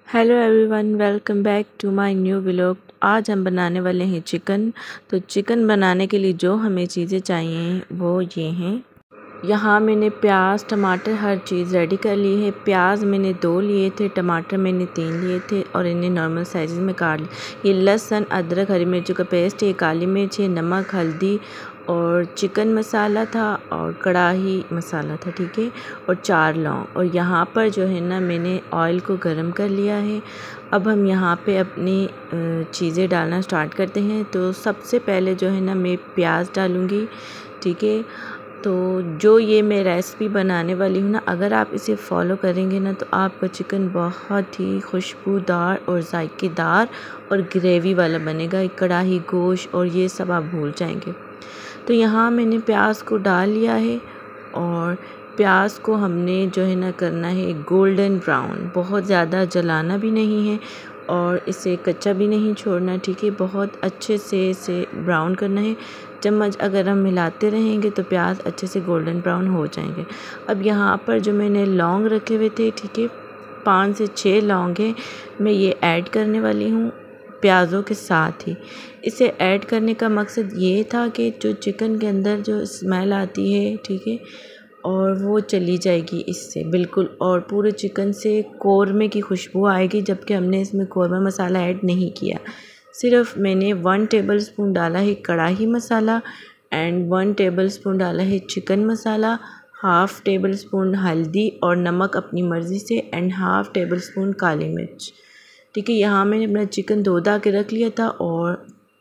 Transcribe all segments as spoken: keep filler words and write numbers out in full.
Hello everyone, welcome back to my new vlog. आज हम बनाने वाले हैं चिकन। तो चिकन बनाने के लिए जो हमें चीज़ें चाहिए वो ये हैं। यहाँ मैंने प्याज टमाटर हर चीज़ रेडी कर ली है। प्याज मैंने दो लिए थे, टमाटर मैंने तीन लिए थे और इन्हें नॉर्मल साइज़ में काट लिया। ये लहसुन अदरक हरी मिर्चों का पेस्ट है, काली मिर्च है, नमक हल्दी और चिकन मसाला था और कढ़ाई मसाला था, ठीक है, और चार लौंग। और यहाँ पर जो है ना मैंने ऑयल को गरम कर लिया है। अब हम यहाँ पे अपनी चीज़ें डालना स्टार्ट करते हैं। तो सबसे पहले जो है ना मैं प्याज डालूँगी, ठीक है। तो जो ये मैं रेसिपी बनाने वाली हूँ ना, अगर आप इसे फॉलो करेंगे ना तो आपका चिकन बहुत ही खुशबूदार और जायकेदार और ग्रेवी वाला बनेगा। कढ़ाई गोश्त और ये सब आप भूल जाएंगे। तो यहाँ मैंने प्याज को डाल लिया है और प्याज को हमने जो है ना करना है गोल्डन ब्राउन। बहुत ज़्यादा जलाना भी नहीं है और इसे कच्चा भी नहीं छोड़ना, ठीक है। बहुत अच्छे से इसे ब्राउन करना है। चम्मच अगर हम मिलाते रहेंगे तो प्याज अच्छे से गोल्डन ब्राउन हो जाएंगे। अब यहाँ पर जो मैंने लौंग रखे हुए थे, ठीक है, पाँच से छः लौंग हैं, मैं ये ऐड करने वाली हूँ प्याज़ों के साथ ही। इसे ऐड करने का मकसद ये था कि जो चिकन के अंदर जो स्मेल आती है, ठीक है, और वो चली जाएगी इससे बिल्कुल, और पूरे चिकन से कौरमे की खुशबू आएगी, जबकि हमने इसमें कौरमा मसाला ऐड नहीं किया। सिर्फ मैंने वन टेबल स्पून डाला है kadai masala and one tablespoon डाला है chicken masala, half tablespoon हल्दी और नमक अपनी मर्ज़ी से एंड हाफ़ टेबल स्पून काली मिर्च, ठीक है। यहाँ मैंने अपना चिकन धो धा के रख लिया था और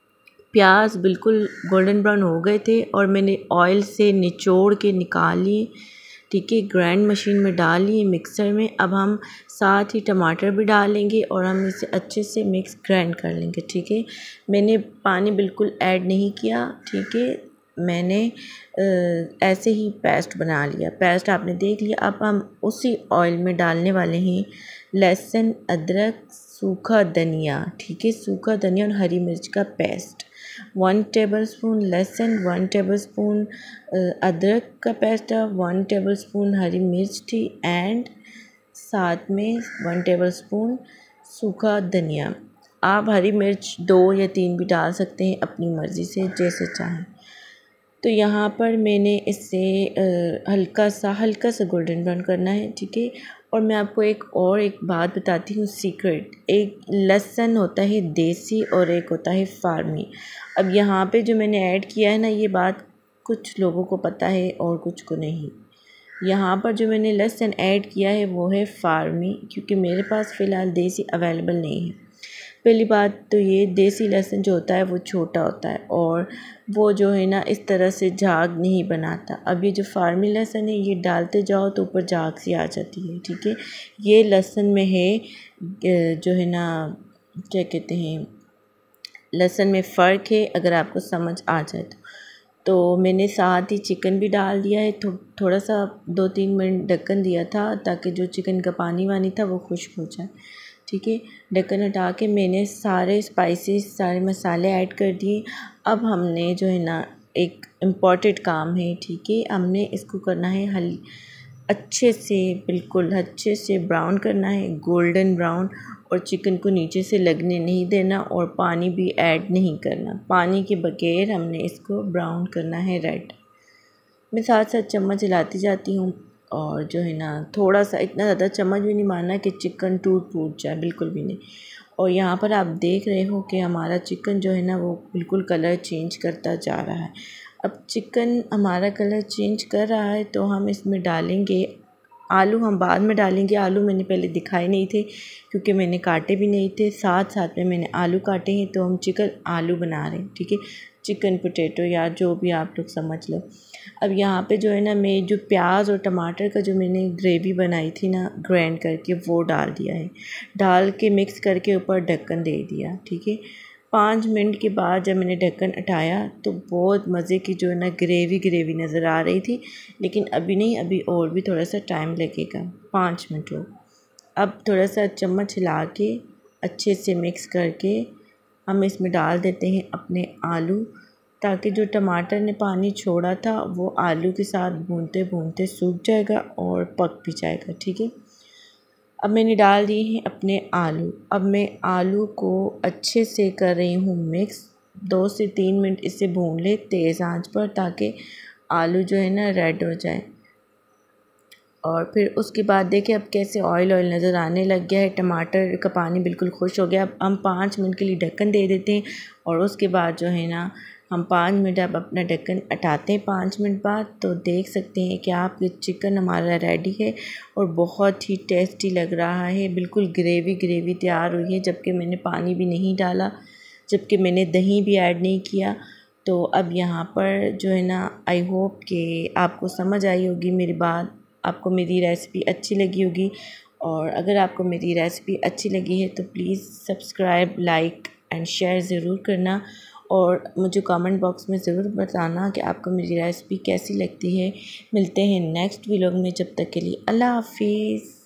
प्याज बिल्कुल गोल्डन ब्राउन हो गए थे और मैंने ऑयल से निचोड़ के निकाल लिए, ठीक है। ग्राइंड मशीन में डाल लिए मिक्सर में। अब हम साथ ही टमाटर भी डालेंगे और हम इसे अच्छे से मिक्स ग्राइंड कर लेंगे, ठीक है। मैंने पानी बिल्कुल ऐड नहीं किया, ठीक है। मैंने ऐसे ही पेस्ट बना लिया। पेस्ट आपने देख लिया। अब हम उसी ऑयल में डालने वाले हैं लहसुन अदरक सूखा धनिया, ठीक है, सूखा धनिया और हरी मिर्च का पेस्ट। वन टेबल स्पून लहसुन, वन टेबल स्पून अदरक का पेस्ट, वन टेबल स्पून हरी मिर्च थी एंड साथ में वन टेबल स्पून सूखा धनिया। आप हरी मिर्च दो या तीन भी डाल सकते हैं अपनी मर्ज़ी से, जैसे चाहें। तो यहाँ पर मैंने इसे हल्का सा हल्का सा गोल्डन ब्राउन करना है, ठीक है। और मैं आपको एक और एक बात बताती हूँ सीक्रेट। एक लहसुन होता है देसी और एक होता है फार्मी। अब यहाँ पे जो मैंने ऐड किया है ना, ये बात कुछ लोगों को पता है और कुछ को नहीं। यहाँ पर जो मैंने लहसुन ऐड किया है वो है फार्मी, क्योंकि मेरे पास फ़िलहाल देसी अवेलेबल नहीं है। पहली बात तो ये, देसी लहसुन जो होता है वो छोटा होता है और वो जो है ना इस तरह से झाग नहीं बनाता। अब ये जो फार्मी लहसुन है ये डालते जाओ तो ऊपर झाग सी आ जाती है, ठीक है। ये लहसुन में है जो है ना, क्या कहते हैं, लहसुन में फ़र्क है, अगर आपको समझ आ जाए तो। तो मैंने साथ ही चिकन भी डाल दिया है। थो, थोड़ा सा दो तीन मिनट ढक्कन दिया था ताकि जो चिकन का पानी वानी था वो खुश्क हो जाए, ठीक है। ढक्कन हटा के मैंने सारे स्पाइसेस सारे मसाले ऐड कर दिए। अब हमने जो है ना एक इम्पॉर्टेंट काम है, ठीक है, हमने इसको करना है हल अच्छे से, बिल्कुल अच्छे से ब्राउन करना है, गोल्डन ब्राउन। और चिकन को नीचे से लगने नहीं देना और पानी भी ऐड नहीं करना। पानी के बगैर हमने इसको ब्राउन करना है रेड। मैं साथ साथ चम्मच हिलाती जाती हूँ और जो है ना थोड़ा सा, इतना ज़्यादा चम्मच भी नहीं मारना कि चिकन टूट फूट जाए, बिल्कुल भी नहीं। और यहाँ पर आप देख रहे हो कि हमारा चिकन जो है ना वो बिल्कुल कलर चेंज करता जा रहा है। अब चिकन हमारा कलर चेंज कर रहा है तो हम इसमें डालेंगे आलू। हम बाद में डालेंगे। आलू मैंने पहले दिखाए नहीं थे क्योंकि मैंने काटे भी नहीं थे। साथ साथ में मैंने आलू काटे हैं तो हम चिकन आलू बना रहे हैं, ठीक है, चिकन पोटैटो या जो भी आप लोग समझ लो। अब यहाँ पे जो है ना मैं जो प्याज और टमाटर का जो मैंने ग्रेवी बनाई थी ना ग्राइंड करके, वो डाल दिया है। डाल के मिक्स करके ऊपर ढक्कन दे दिया, ठीक है। पाँच मिनट के बाद जब मैंने ढक्कन हटाया तो बहुत मज़े की जो है ना ग्रेवी ग्रेवी नज़र आ रही थी। लेकिन अभी नहीं, अभी और भी थोड़ा सा टाइम लगेगा, पाँच मिनट हो। अब थोड़ा सा चम्मच हिला के अच्छे से मिक्स करके हम इसमें डाल देते हैं अपने आलू, ताकि जो टमाटर ने पानी छोड़ा था वो आलू के साथ भूनते भूनते सूख जाएगा और पक भी जाएगा, ठीक है। अब मैंने डाल दिए हैं अपने आलू। अब मैं आलू को अच्छे से कर रही हूँ मिक्स। दो से तीन मिनट इसे भून ले तेज़ आंच पर, ताकि आलू जो है ना रेड हो जाए। और फिर उसके बाद देखिए अब कैसे ऑयल ऑयल नज़र आने लग गया है, टमाटर का पानी बिल्कुल खुश हो गया। अब हम पाँच मिनट के लिए ढक्कन दे देते हैं और उसके बाद जो है ना हम पाँच मिनट अब अपना ढक्कन हटाते हैं। पाँच मिनट बाद तो देख सकते हैं कि आपके चिकन हमारा रेडी है और बहुत ही टेस्टी लग रहा है। बिल्कुल ग्रेवी ग्रेवी तैयार हुई है, जबकि मैंने पानी भी नहीं डाला, जबकि मैंने दही भी ऐड नहीं किया। तो अब यहाँ पर जो है ना आई होप कि आपको समझ आई होगी मेरी बात, आपको मेरी रेसिपी अच्छी लगी होगी। और अगर आपको मेरी रेसिपी अच्छी लगी है तो please subscribe, like and share ज़रूर करना और मुझे कमेंट बॉक्स में ज़रूर बताना कि आपको मेरी रेसिपी कैसी लगती है। मिलते हैं नेक्स्ट व्लॉग में, जब तक के लिए अल्लाह हाफिज़।